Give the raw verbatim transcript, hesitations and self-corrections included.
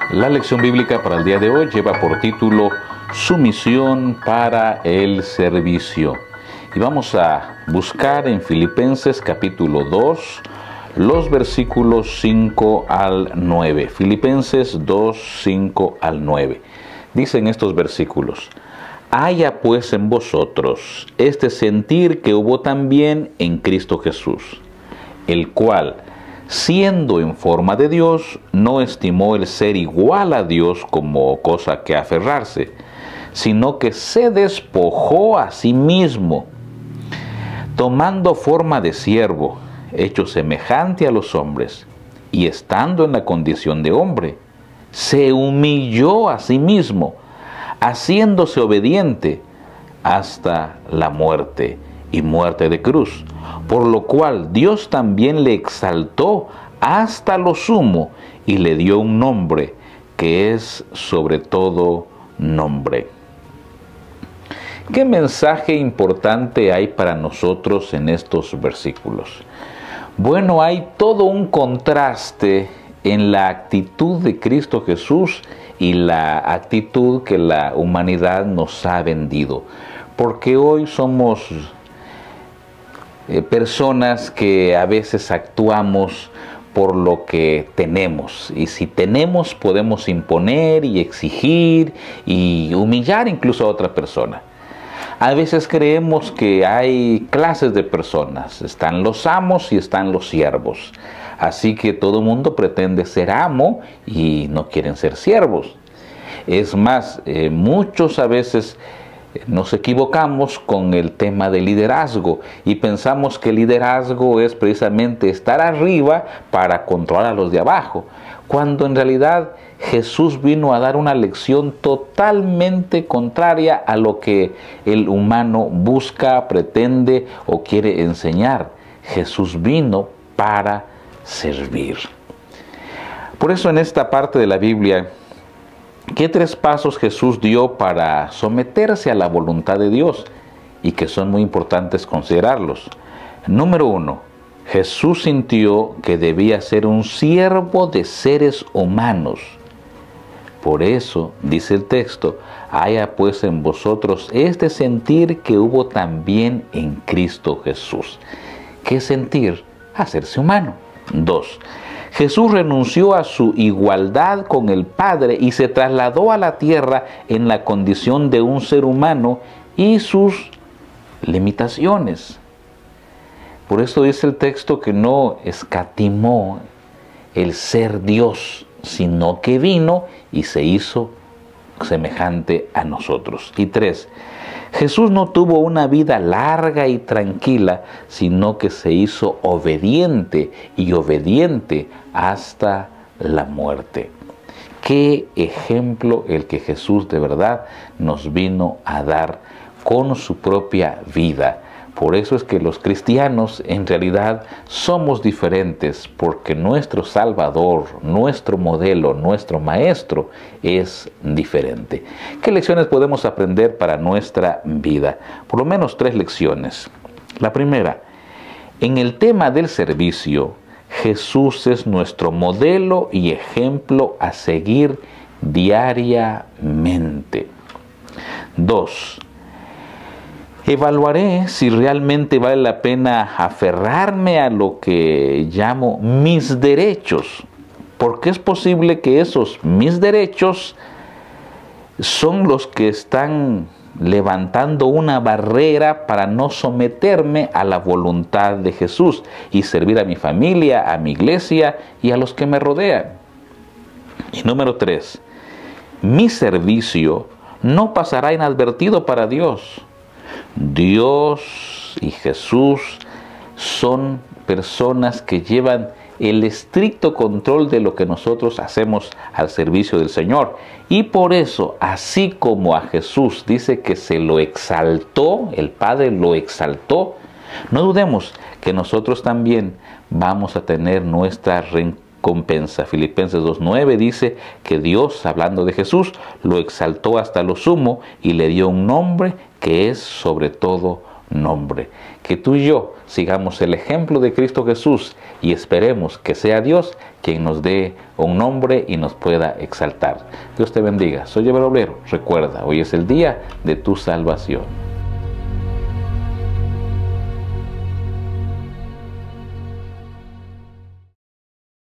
La lección bíblica para el día de hoy lleva por título Sumisión para el servicio. Y vamos a buscar en Filipenses capítulo dos, los versículos cinco al nueve. Filipenses dos, cinco al nueve. Dicen estos versículos: haya pues en vosotros este sentir que hubo también en Cristo Jesús, el cual, siendo en forma de Dios, no estimó el ser igual a Dios como cosa que aferrarse, sino que se despojó a sí mismo, tomando forma de siervo, hecho semejante a los hombres, y estando en la condición de hombre, se humilló a sí mismo, haciéndose obediente hasta la muerte y muerte de cruz, por lo cual Dios también le exaltó hasta lo sumo y le dio un nombre que es sobre todo nombre. ¿Qué mensaje importante hay para nosotros en estos versículos? Bueno, hay todo un contraste en la actitud de Cristo Jesús y la actitud que la humanidad nos ha vendido, porque hoy somos eh, personas que a veces actuamos por lo que tenemos, y si tenemos podemos imponer y exigir y humillar incluso a otra persona. A veces creemos que hay clases de personas, están los amos y están los siervos. Así que todo el mundo pretende ser amo y no quieren ser siervos. Es más, eh, muchos a veces nos equivocamos con el tema del liderazgo y pensamos que el liderazgo es precisamente estar arriba para controlar a los de abajo, cuando en realidad Jesús vino a dar una lección totalmente contraria a lo que el humano busca, pretende o quiere enseñar. Jesús vino para servir. Por eso en esta parte de la Biblia, ¿qué tres pasos Jesús dio para someterse a la voluntad de Dios? Y que son muy importantes considerarlos. Número uno, Jesús sintió que debía ser un siervo de seres humanos. Por eso, dice el texto, haya pues en vosotros este sentir que hubo también en Cristo Jesús. ¿Qué sentir? Hacerse humano. Dos, Jesús renunció a su igualdad con el Padre y se trasladó a la tierra en la condición de un ser humano y sus limitaciones. Por eso dice el texto que no escatimó el ser Dios, sino que vino y se hizo semejante a nosotros. Y tres, Jesús no tuvo una vida larga y tranquila, sino que se hizo obediente y obediente hasta la muerte. Qué ejemplo el que Jesús de verdad nos vino a dar con su propia vida. Por eso es que los cristianos en realidad somos diferentes, porque nuestro Salvador, nuestro modelo, nuestro Maestro es diferente. ¿Qué lecciones podemos aprender para nuestra vida? Por lo menos tres lecciones. La primera, en el tema del servicio, Jesús es nuestro modelo y ejemplo a seguir diariamente. Dos, evaluaré si realmente vale la pena aferrarme a lo que llamo mis derechos, porque es posible que esos mis derechos son los que están levantando una barrera para no someterme a la voluntad de Jesús y servir a mi familia, a mi iglesia y a los que me rodean. Y número tres, mi servicio no pasará inadvertido para Dios. Dios y Jesús son personas que llevan el estricto control de lo que nosotros hacemos al servicio del Señor. Y por eso, así como a Jesús dice que se lo exaltó, el Padre lo exaltó, no dudemos que nosotros también vamos a tener nuestra recompensa. Filipenses dos nueve dice que Dios, hablando de Jesús, lo exaltó hasta lo sumo y le dio un nombre que es sobre todo nombre. Que tú y yo sigamos el ejemplo de Cristo Jesús y esperemos que sea Dios quien nos dé un nombre y nos pueda exaltar. Dios te bendiga. Soy Eber Obrero. Recuerda, hoy es el día de tu salvación.